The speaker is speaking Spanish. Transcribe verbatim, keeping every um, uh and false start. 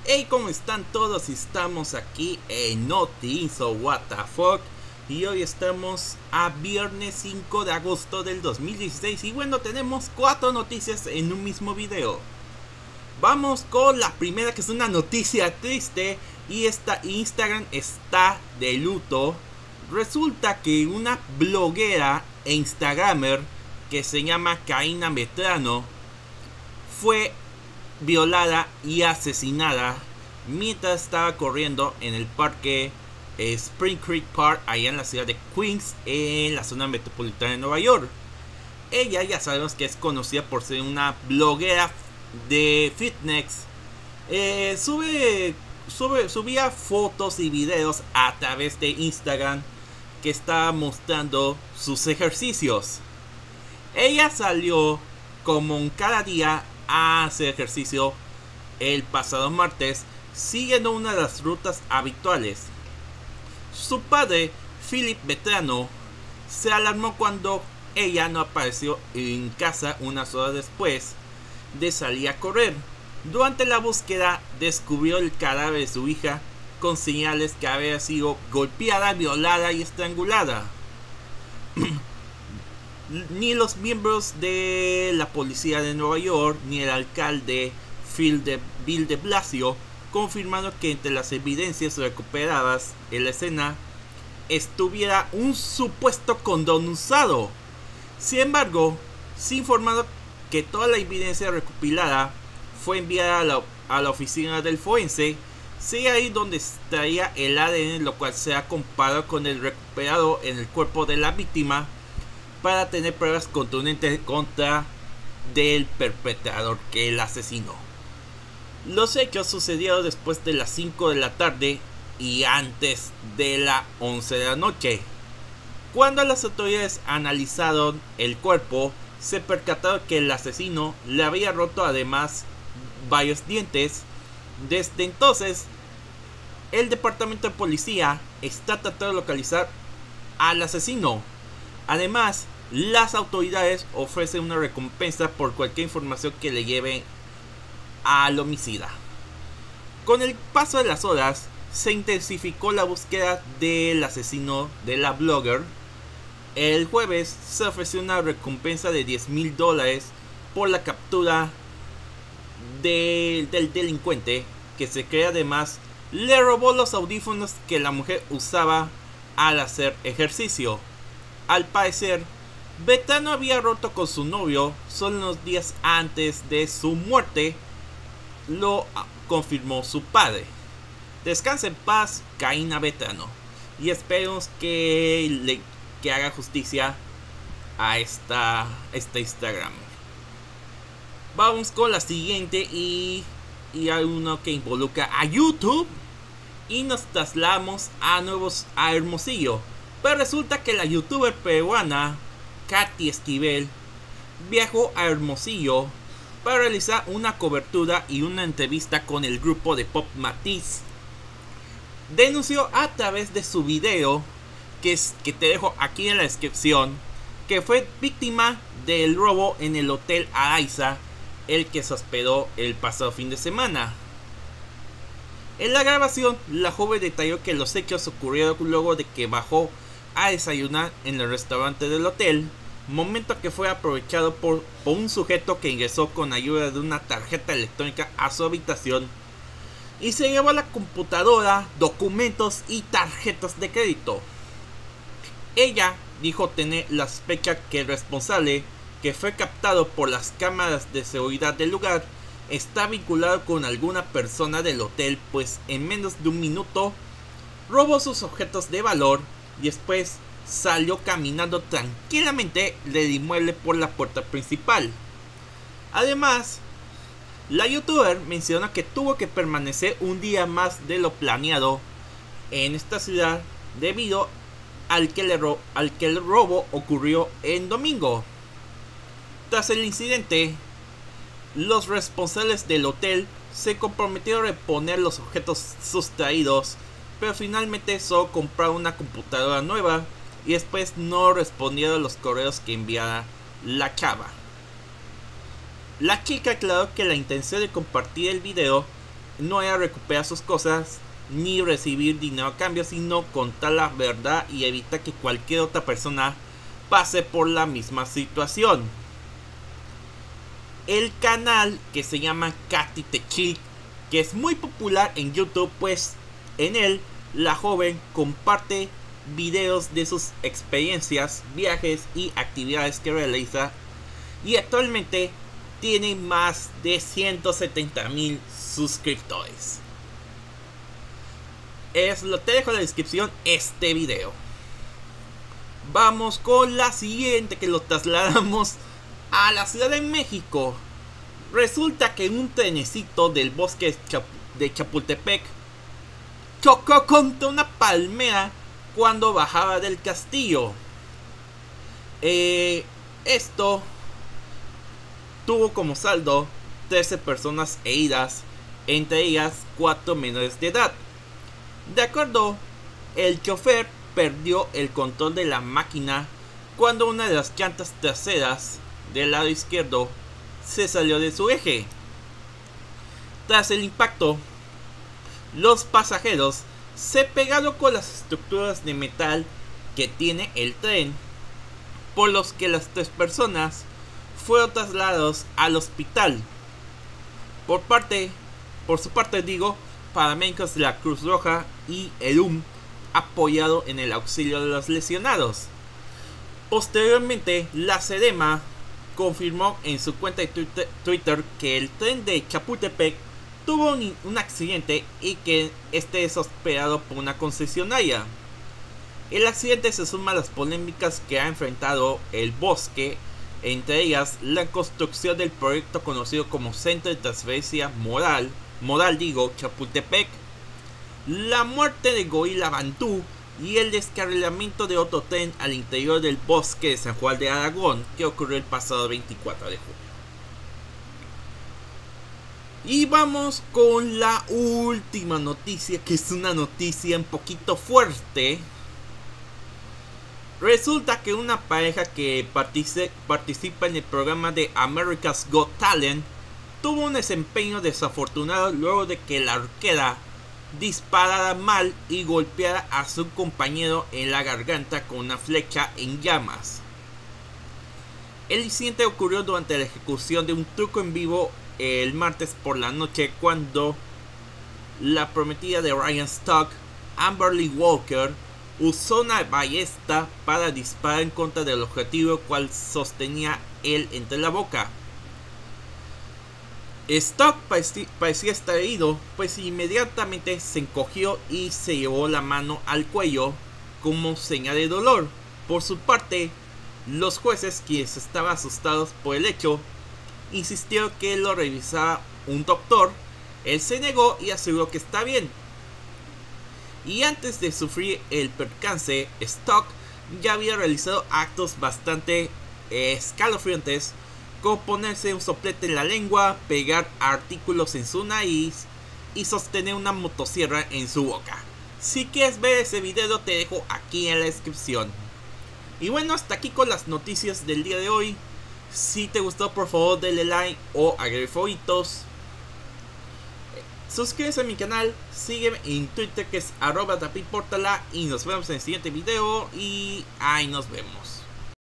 Hey, ¿cómo están todos? Estamos aquí en Notice o What the Fuck. Y hoy estamos a viernes cinco de agosto del dos mil dieciséis. Y bueno, tenemos cuatro noticias en un mismo video. Vamos con la primera, que es una noticia triste. Y esta Instagram está de luto. Resulta que una bloguera e instagramer que se llama Karina Medrano fue violada y asesinada mientras estaba corriendo en el parque eh, Spring Creek Park, allá en la ciudad de Queens, en la zona metropolitana de Nueva York. Ella, ya sabemos que es conocida por ser una bloguera de fitness. Eh, sube, sube, subía fotos y videos a través de Instagram que estaba mostrando sus ejercicios. Ella salió como cada día a hacer ejercicio el pasado martes, siguiendo una de las rutas habituales. Su padre, Philip Medrano, se alarmó cuando ella no apareció en casa unas horas después de salir a correr. Durante la búsqueda descubrió el cadáver de su hija con señales que había sido golpeada, violada y estrangulada. Ni los miembros de la policía de Nueva York ni el alcalde Phil de Bill de Blasio confirmaron que entre las evidencias recuperadas en la escena estuviera un supuesto condón usado. Sin embargo, se informó que toda la evidencia recopilada fue enviada a la, a la oficina del forense. Sería ahí donde estaría el A D N, lo cual se ha comparado con el recuperado en el cuerpo de la víctima para tener pruebas contundentes contra del perpetrador, que el asesinó. Los hechos sucedieron después de las cinco de la tarde y antes de las once de la noche. Cuando las autoridades analizaron el cuerpo, se percataron que el asesino le había roto además varios dientes. Desde entonces, el departamento de policía está tratando de localizar al asesino. Además, las autoridades ofrecen una recompensa por cualquier información que le lleve al homicida. Con el paso de las horas, se intensificó la búsqueda del asesino de la blogger. El jueves se ofreció una recompensa de diez mil dólares por la captura de, del delincuente, que se cree además le robó los audífonos que la mujer usaba al hacer ejercicio. Al parecer, Medrano había roto con su novio solo unos días antes de su muerte, lo confirmó su padre. Descansa en paz, Karina Medrano, y esperemos que, le, que haga justicia a esta, esta Instagram. Vamos con la siguiente y, y hay uno que involucra a YouTube, y nos trasladamos a nuevos a Hermosillo. Pero resulta que la youtuber peruana Katy Esquivel viajó a Hermosillo para realizar una cobertura y una entrevista con el grupo de pop Matiz. Denunció a través de su video, que, es, que te dejo aquí en la descripción, que fue víctima del robo en el Hotel Araiza, el que se hospedó el pasado fin de semana. En la grabación, la joven detalló que los hechos ocurrieron luego de que bajó a desayunar en el restaurante del hotel, momento que fue aprovechado por, por un sujeto que ingresó con ayuda de una tarjeta electrónica a su habitación y se llevó la computadora, documentos y tarjetas de crédito. Ella dijo tener la sospecha que el responsable, que fue captado por las cámaras de seguridad del lugar, está vinculado con alguna persona del hotel, pues en menos de un minuto robó sus objetos de valor y después salió caminando tranquilamente del inmueble por la puerta principal. Además, la youtuber menciona que tuvo que permanecer un día más de lo planeado en esta ciudad debido al que, le ro al que el robo ocurrió en domingo. Tras el incidente, los responsables del hotel se comprometieron a reponer los objetos sustraídos, pero finalmente solo compraron una computadora nueva y después no respondieron a los correos que enviara la chava. La chica aclaró que la intención de compartir el video no era recuperar sus cosas ni recibir dinero a cambio, sino contar la verdad y evitar que cualquier otra persona pase por la misma situación. El canal, que se llama Katy the Chick, que es muy popular en YouTube, pues en él la joven comparte videos de sus experiencias, viajes y actividades que realiza, y actualmente tiene más de ciento setenta mil suscriptores. Es lo te dejo en la descripción este video. Vamos con la siguiente, que lo trasladamos a la Ciudad de México. Resulta que un trenecito del bosque de Chapultepec chocó contra una palmera cuando bajaba del castillo. Eh, esto tuvo como saldo trece personas heridas, entre ellas cuatro menores de edad. De acuerdo, el chofer perdió el control de la máquina cuando una de las llantas traseras del lado izquierdo se salió de su eje. Tras el impacto, los pasajeros se pegaron con las estructuras de metal que tiene el tren, por los que las tres personas fueron trasladados al hospital. Por parte, por su parte digo, paramédicos de la Cruz Roja y el U M apoyado en el auxilio de los lesionados. Posteriormente, la SEDEMA confirmó en su cuenta de Twitter, Twitter que el tren de Chapultepec tuvo un, un accidente y que este es operado por una concesionaria. El accidente se suma a las polémicas que ha enfrentado el bosque, entre ellas la construcción del proyecto conocido como Centro de Transferencia Modal, Modal digo, Chapultepec, la muerte de Gorila Bantú y el descarrilamiento de otro tren al interior del bosque de San Juan de Aragón, que ocurrió el pasado veinticuatro de julio. Y vamos con la última noticia, que es una noticia un poquito fuerte. Resulta que una pareja que participa en el programa de America's Got Talent tuvo un desempeño desafortunado luego de que la arquera disparara mal y golpeara a su compañero en la garganta con una flecha en llamas. El incidente ocurrió durante la ejecución de un truco en vivo el martes por la noche, cuando la prometida de Ryan Stock, Amberly Walker, usó una ballesta para disparar en contra del objetivo, cual sostenía él entre la boca. Stock parecía estar herido, pues inmediatamente se encogió y se llevó la mano al cuello como señal de dolor. Por su parte, los jueces, quienes estaban asustados por el hecho, insistieron que lo revisara un doctor. Él se negó y aseguró que está bien. Y antes de sufrir el percance, Stock ya había realizado actos bastante eh, escalofriantes, como ponerse un soplete en la lengua, pegar artículos en su nariz y sostener una motosierra en su boca. Si quieres ver ese video, te dejo aquí en la descripción. Y bueno, hasta aquí con las noticias del día de hoy. Si te gustó, por favor denle like o agregue favoritos. Suscríbete a mi canal, sígueme en Twitter, que es arroba davidportala, y nos vemos en el siguiente video y ahí nos vemos.